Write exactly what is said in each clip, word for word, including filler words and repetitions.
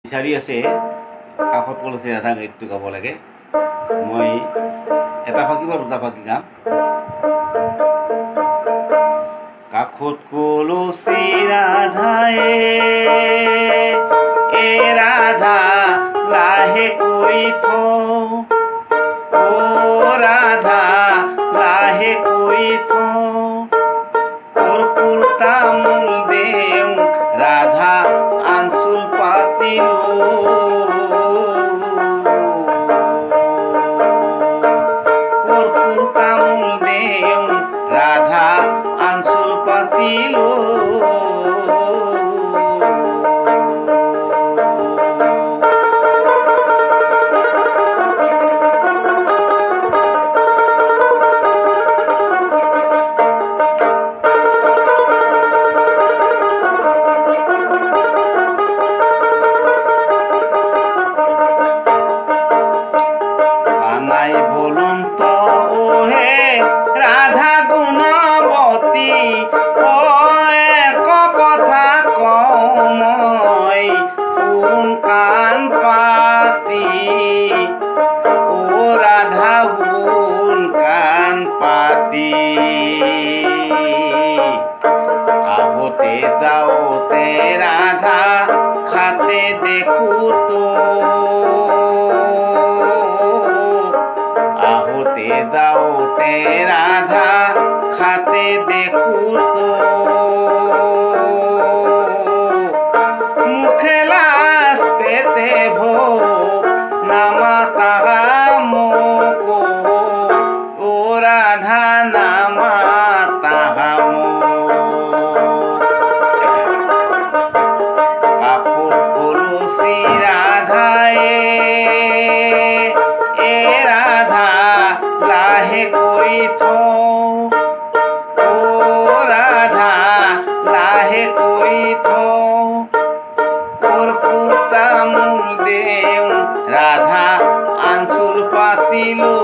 বিচাৰি আছে কাষত কলচী ৰাধা গীতটো গাব লাগে। মই এটা ফাঁকি বা দুটা ফাঁকি গাম। কাষত কলচী ৰাধায়ে এ ৰাধা লাহেকৈ থওঁ, অ ৰাধা লাহেকৈ থওঁ, কৰ্পূৰ তামোল দেও ৰাধা আঞ্চল পাতিলো, কৰ্পূৰ তামোল দেও ৰাধা আঞ্চল পাতিলো। বলন্ত ওহে রাধা গুণবতী, ও এক কথা কওঁ মই কোন কাণ পাতি, ও রাধা কোন কাণ পাতি, আহোতে যাওতে রাধা খাতে দেখো তো, আহোতে যাওতে রাধা খাতে দেখো তো, মুখে লাজ পেতে ভোগ নামা তাহা মোক, ও রাধা নামা তাহা মোক। কাপড় কলচী রাধায়ে এ রাধা লাহেকৈ থওঁ, অ ৰাধা লাহেকৈ থওঁ, কৰ্পূৰ তামোল দেও ৰাধা আঞ্চল পাতিলো।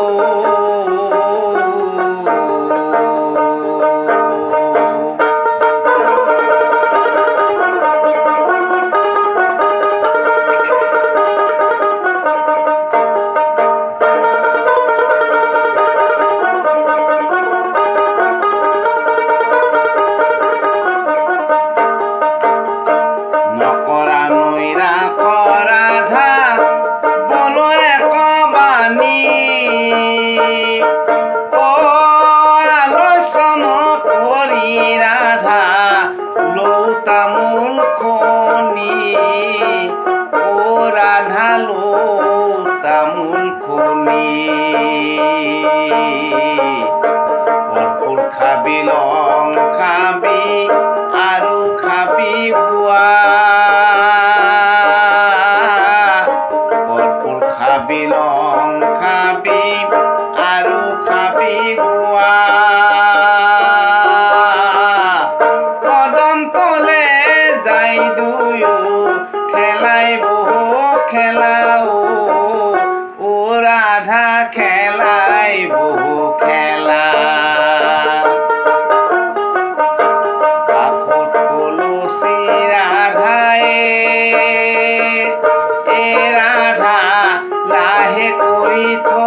নকৰা নৈৰা ৰাধা বলো এক বাণী, অ আলোচন কৰি ৰাধা লৌ তামোল খনি, অ ৰাধা লৌ তামোল খনি, কৰ্পূৰ খাবি লং খাবি আৰু খাবি বুৱা, কৰ্পূৰ খাবি লং খাবি আৰু খাবি গুৱা, কদম তলে যাই দুয়ো খেলাই বহু খেলাও, ও ৰাধা খেলাই বহু খেলা। কাষত কলচী ৰাধায়ে এ ৰাধা লাহেকৈ থওঁ,